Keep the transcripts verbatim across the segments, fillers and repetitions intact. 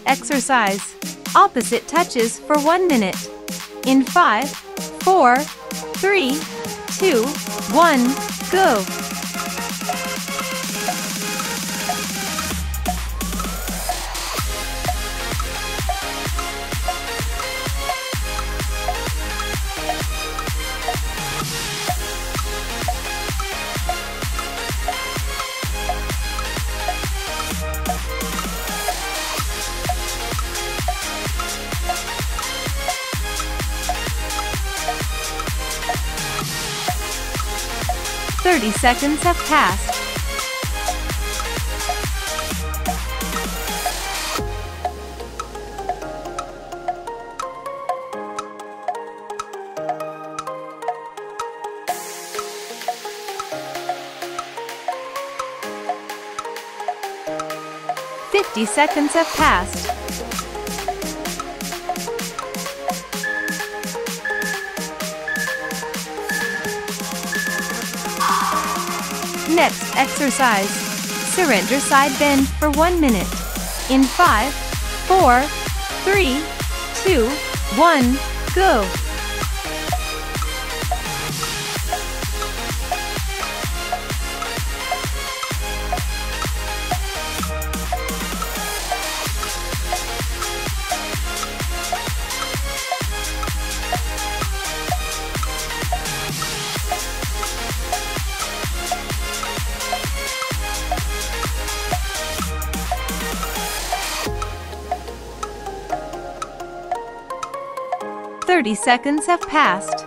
exercise, opposite touches for one minute. In five, four, three, two, one, go. thirty seconds have passed. fifty seconds have passed. Next exercise, surrender side bend for one minute. In five, four, three, two, one, go. thirty seconds have passed.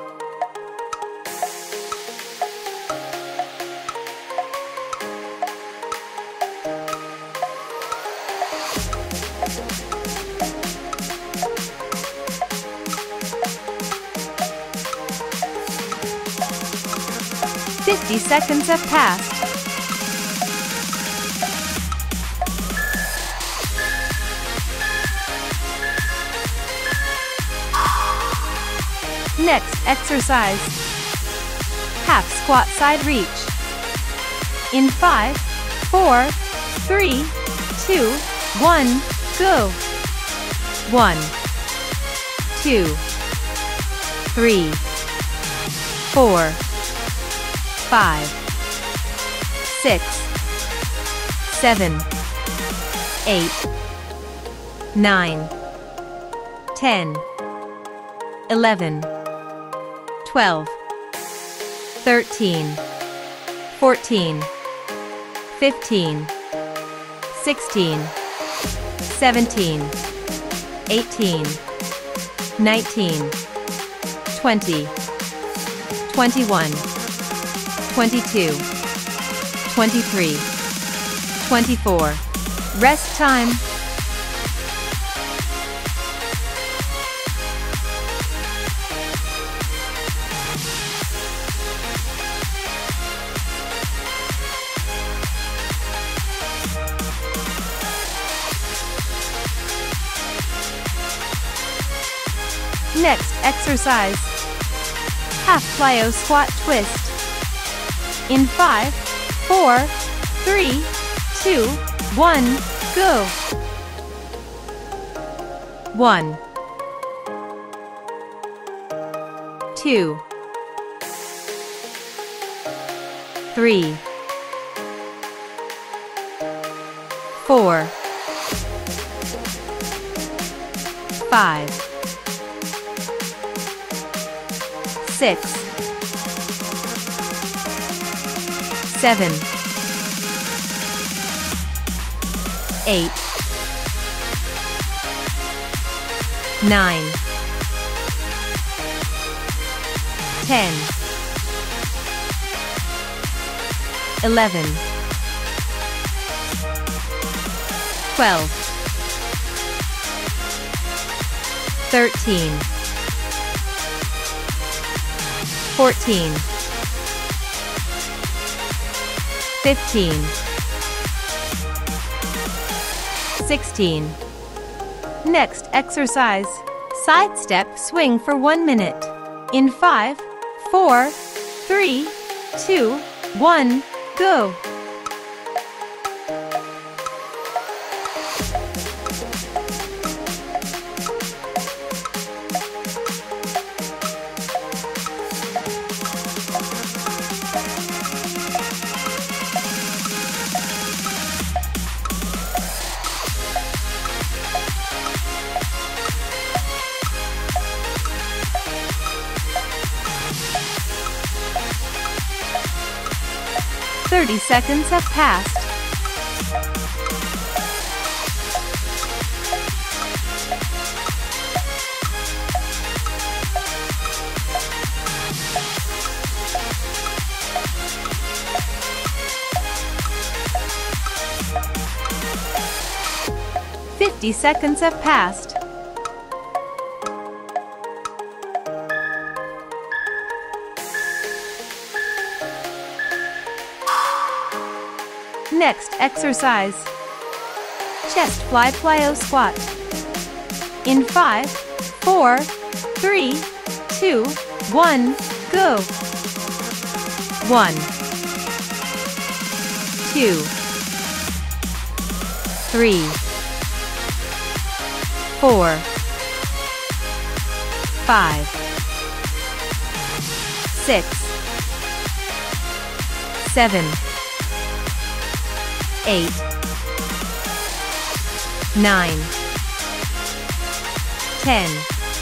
fifty seconds have passed. Next exercise, half squat side reach. In five, four, three, two, one, go. One, two, three, four, five, six, seven, eight, nine, ten, eleven, twelve, thirteen, fourteen, fifteen, sixteen, seventeen, eighteen, nineteen, twenty, twenty-one, twenty-two, twenty-three, twenty-four. Rest time. Next exercise, half plyo squat twist. In five, four, three, two, one, go. One, two, three, four, five, six, seven, eight, nine, ten, eleven, twelve, thirteen, fourteen, fifteen, sixteen. Next exercise, side step swing for one minute. In five, four, three, two, one, go. thirty seconds have passed. fifty seconds have passed. Next exercise, chest fly plyo squat. In five, four, three, two, one, go. One, two, three, four, five, six, seven, eight, nine, ten,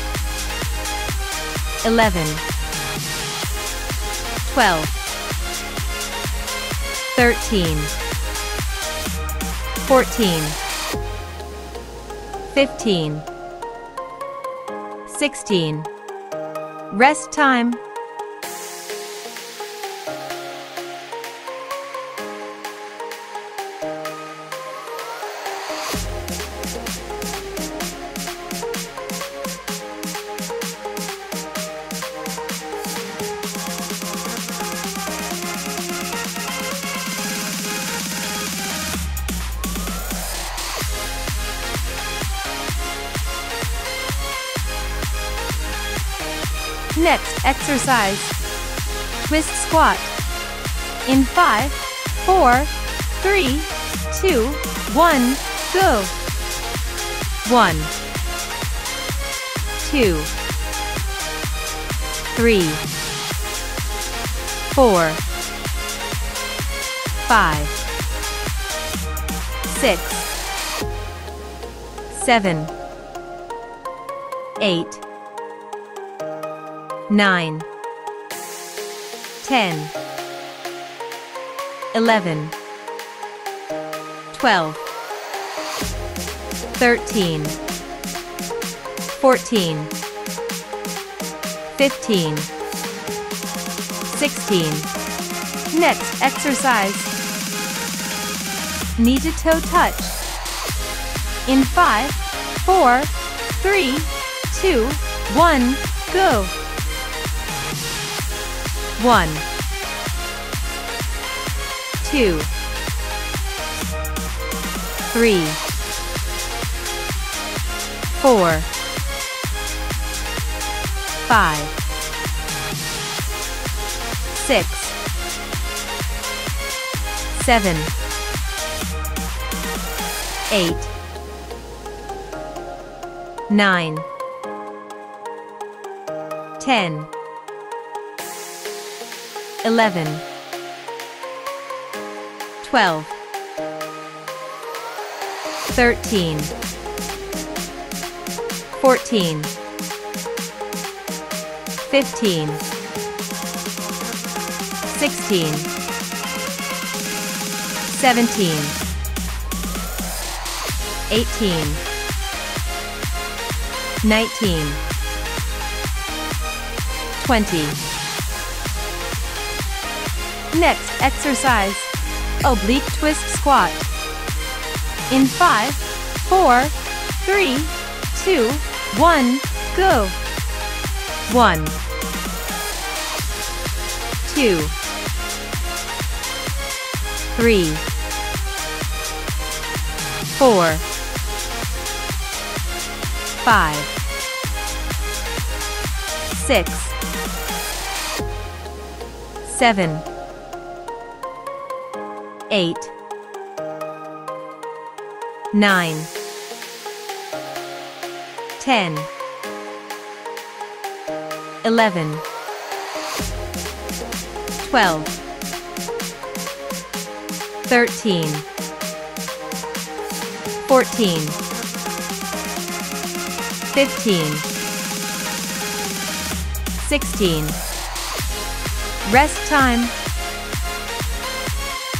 eleven, twelve, thirteen, fourteen, fifteen, sixteen. Rest time. Next exercise, twist squat. In five, four, three, two, one, go. One, two, three, four, five, six, seven, eight, nine, ten, eleven, twelve, thirteen, fourteen, fifteen, sixteen. Next exercise, knee to toe touch. In five, four, three, two, one, go. One, two, three, four, five, six, seven, eight, nine, ten, eleven, twelve, thirteen, fourteen, fifteen, sixteen, seventeen, eighteen, nineteen, twenty. Next exercise, oblique twist squat. In five, four, three, two, one, go. One, two, three, four, five, six, seven, eight, nine, ten, eleven, twelve, thirteen, fourteen, fifteen, sixteen. Rest time.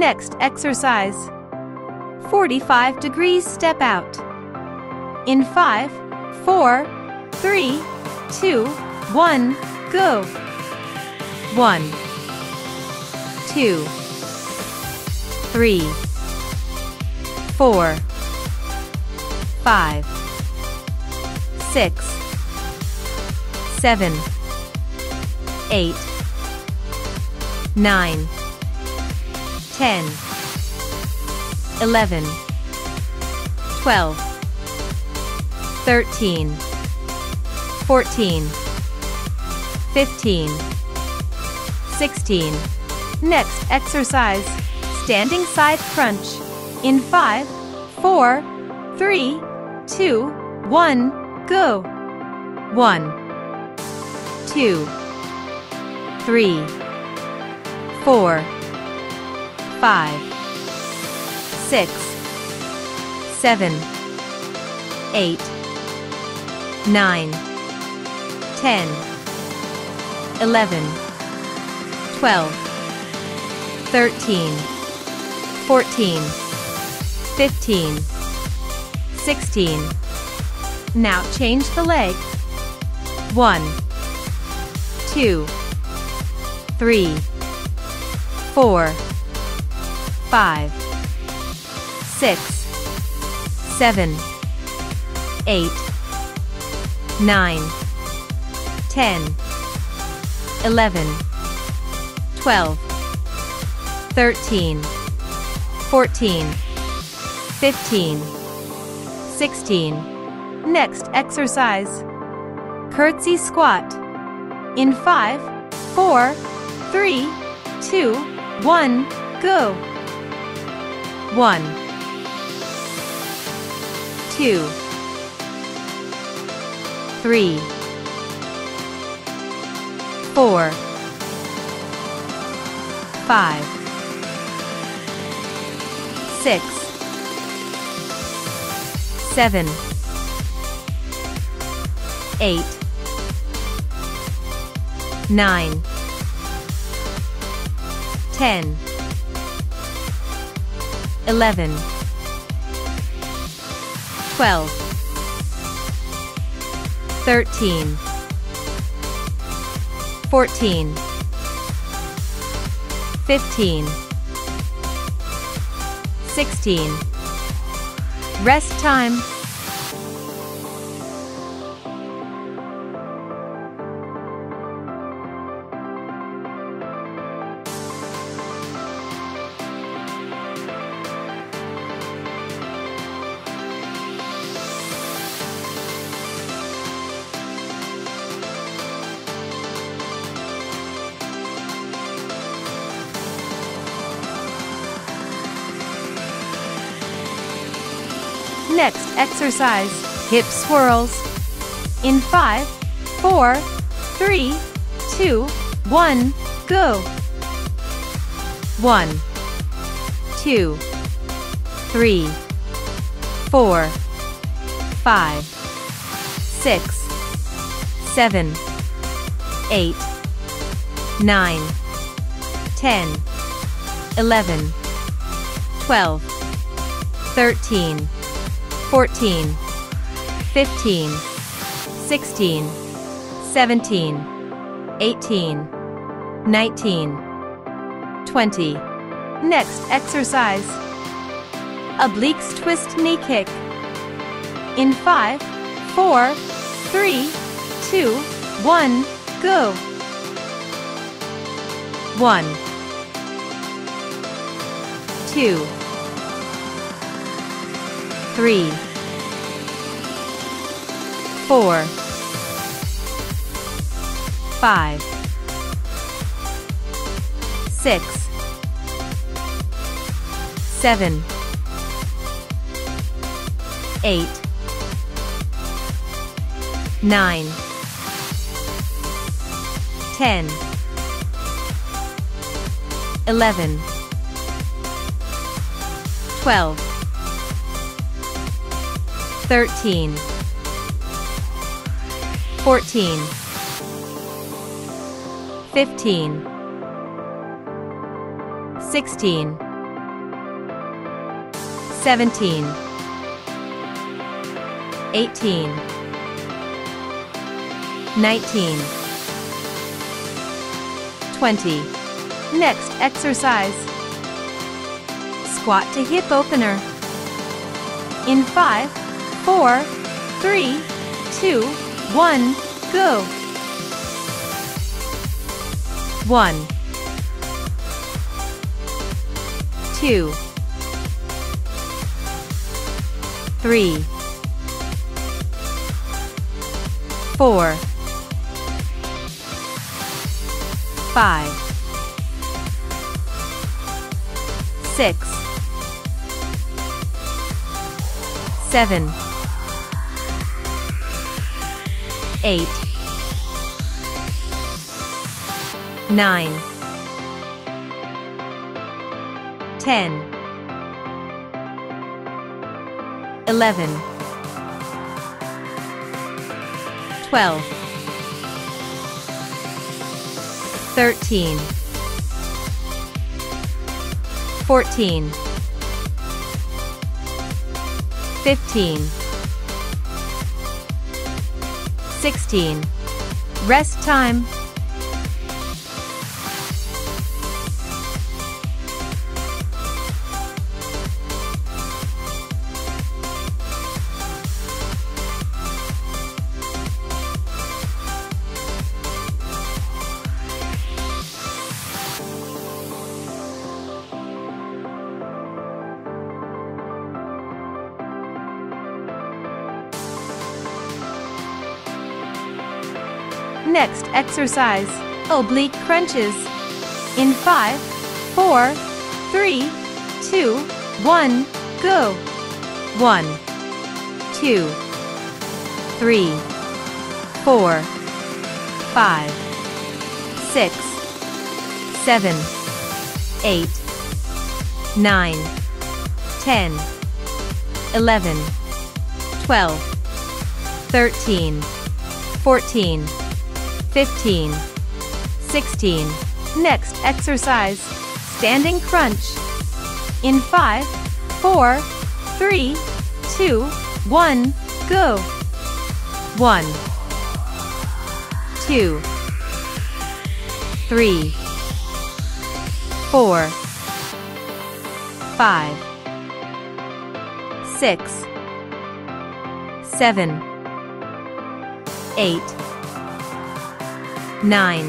Next exercise. forty-five degrees step out. In five, four, three, two, one, go. One, two, three, four, five, six, seven, eight, nine, ten, eleven, twelve, thirteen, fourteen, fifteen, sixteen. Next exercise, standing side crunch. In five, four, three, two, one, go. One, two, three, four, five, six, seven, eight, nine, ten, eleven, twelve, thirteen, fourteen, fifteen, sixteen. Now change the leg. One, two, three, four, five, six, seven, eight, nine, ten, eleven, twelve, thirteen, fourteen, fifteen, sixteen. Next exercise, curtsy squat. In five, four, three, two, one, go. One, two, three, four, five, six, seven, eight, nine, ten, eleven, twelve, thirteen, fourteen, fifteen, sixteen. Rest time. Next exercise, hip swirls. In five, four, three, two, one, go. One, two, three, four, five, six, seven, eight, nine, ten, eleven, twelve, thirteen, fourteen, fifteen, sixteen, seventeen, eighteen, nineteen, twenty. Next exercise, obliques twist knee kick. In five, four, three, two, one, go. One, two, three, four, five, six, seven, eight, nine, ten, eleven, twelve, thirteen, fourteen, fifteen, sixteen, seventeen, eighteen, nineteen, twenty. Next exercise. Squat to hip opener. In five, four, three, two, one, go. One, two, three, four, five, six, seven, eight, nine, ten, eleven, twelve, thirteen, fourteen, fifteen, sixteen. Rest time. Next exercise, oblique crunches. In five, four, three, two, one, go. One, two, three, four, five, six, seven, eight, nine, ten, eleven, twelve, thirteen, fourteen, fifteen, sixteen. Next exercise, standing crunch. In five, four, three, two, one, go. One, two, three, four, five, six, seven, eight, nine,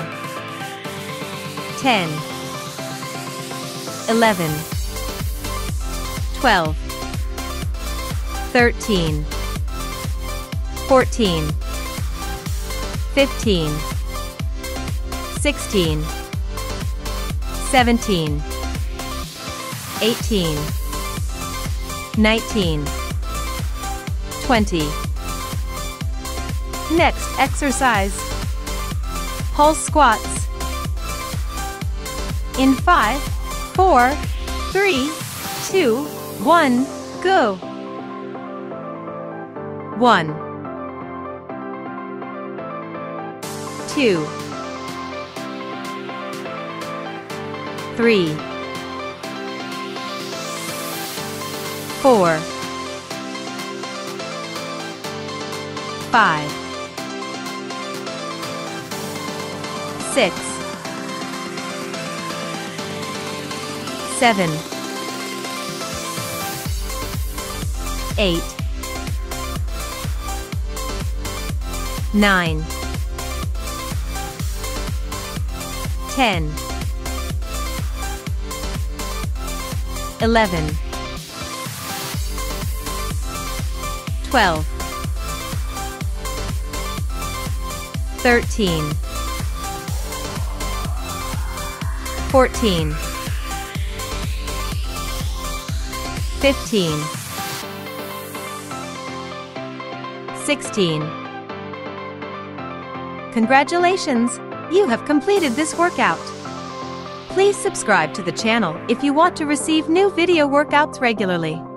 ten, eleven, twelve, thirteen, fourteen, fifteen, sixteen, seventeen, eighteen, nineteen, twenty. Next exercise, pulse squats. In five, four, three, two, one, go. One, two, three, four, five, six, seven, eight, nine, ten, eleven, twelve, thirteen, fourteen, fifteen, sixteen. Congratulations! You have completed this workout. Please subscribe to the channel if you want to receive new video workouts regularly.